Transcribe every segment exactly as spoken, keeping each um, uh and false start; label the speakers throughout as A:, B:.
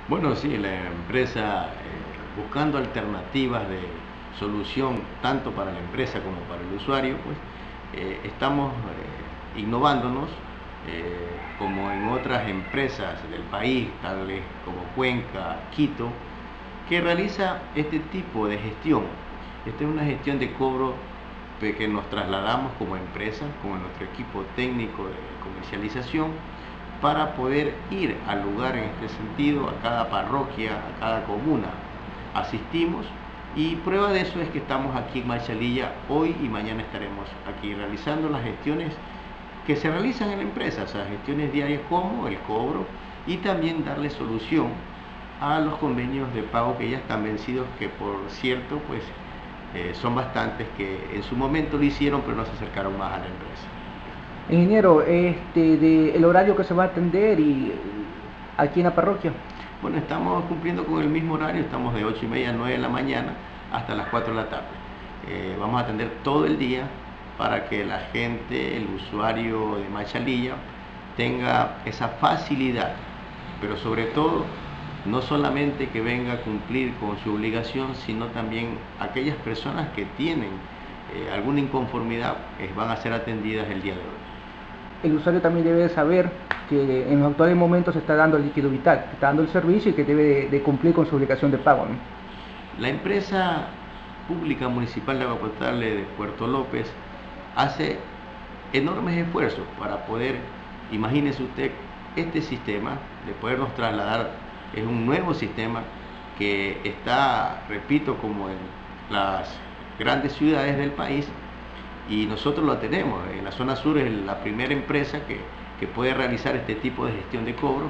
A: Bueno, sí, la empresa eh, buscando alternativas de solución tanto para la empresa como para el usuario, pues eh, estamos eh, innovándonos eh, como en otras empresas del país, tales como Cuenca, Quito, que realiza este tipo de gestión. Esta es una gestión de cobro que nos trasladamos como empresa, con nuestro equipo técnico de comercialización, para poder ir al lugar en este sentido, a cada parroquia, a cada comuna. Asistimos y prueba de eso es que estamos aquí en Machalilla hoy y mañana estaremos aquí realizando las gestiones que se realizan en la empresa, o sea, gestiones diarias como el cobro y también darle solución a los convenios de pago que ya están vencidos, que por cierto, pues eh, son bastantes que en su momento lo hicieron, pero no se acercaron más a la empresa.
B: Ingeniero, este, de el horario que se va a atender y aquí en la parroquia.
A: Bueno, estamos cumpliendo con el mismo horario, estamos de ocho y media a nueve de la mañana hasta las cuatro de la tarde. Eh, vamos a atender todo el día para que la gente, el usuario de Machalilla, tenga esa facilidad, pero sobre todo, no solamente que venga a cumplir con su obligación, sino también aquellas personas que tienen eh, alguna inconformidad eh, van a ser atendidas el día de hoy.
B: El usuario también debe saber que en los actuales momentos se está dando el líquido vital, que está dando el servicio y que debe de, de cumplir con su obligación de pago, ¿no?
A: La empresa pública municipal de agua potable de Puerto López hace enormes esfuerzos para poder, imagínese usted, este sistema de podernos trasladar, es un nuevo sistema que está, repito, como en las grandes ciudades del país, y nosotros lo tenemos. En la zona sur es la primera empresa que, que puede realizar este tipo de gestión de cobro,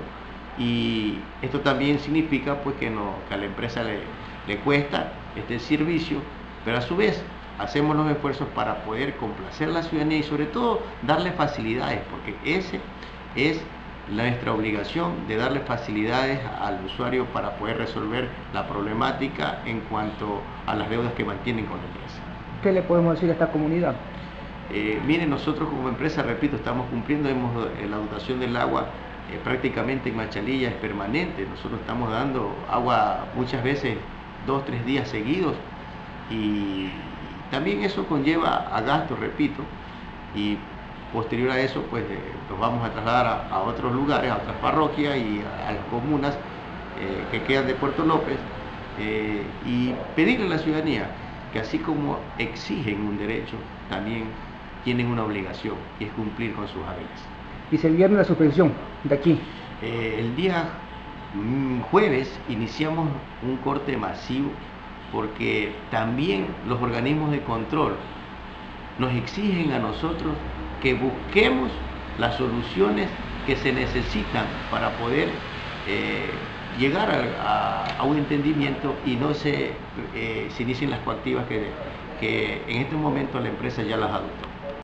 A: y esto también significa pues que, no, que a la empresa le, le cuesta este servicio, pero a su vez hacemos los esfuerzos para poder complacer a la ciudadanía y sobre todo darle facilidades, porque ese es nuestra obligación, de darle facilidades al usuario para poder resolver la problemática en cuanto a las deudas que mantienen con la empresa.
B: ¿Qué le podemos decir a esta comunidad?
A: Eh, miren, nosotros como empresa, repito, estamos cumpliendo, hemos, eh, la dotación del agua eh, prácticamente en Machalilla es permanente. Nosotros estamos dando agua muchas veces dos, tres días seguidos, y también eso conlleva a gastos, repito, y posterior a eso pues eh, nos vamos a trasladar a, a otros lugares, a otras parroquias y a, a las comunas eh, que quedan de Puerto López, eh, y pedirle a la ciudadanía que así como exigen un derecho, también tienen una obligación, y es cumplir con sus haberes.
B: Dice el viernes la suspensión de aquí.
A: Eh, el día mm, jueves iniciamos un corte masivo porque también los organismos de control nos exigen a nosotros que busquemos las soluciones que se necesitan para poder eh, llegar a, a, a un entendimiento y no se, eh, se inicien las coactivas que, que en este momento la empresa ya las adoptó.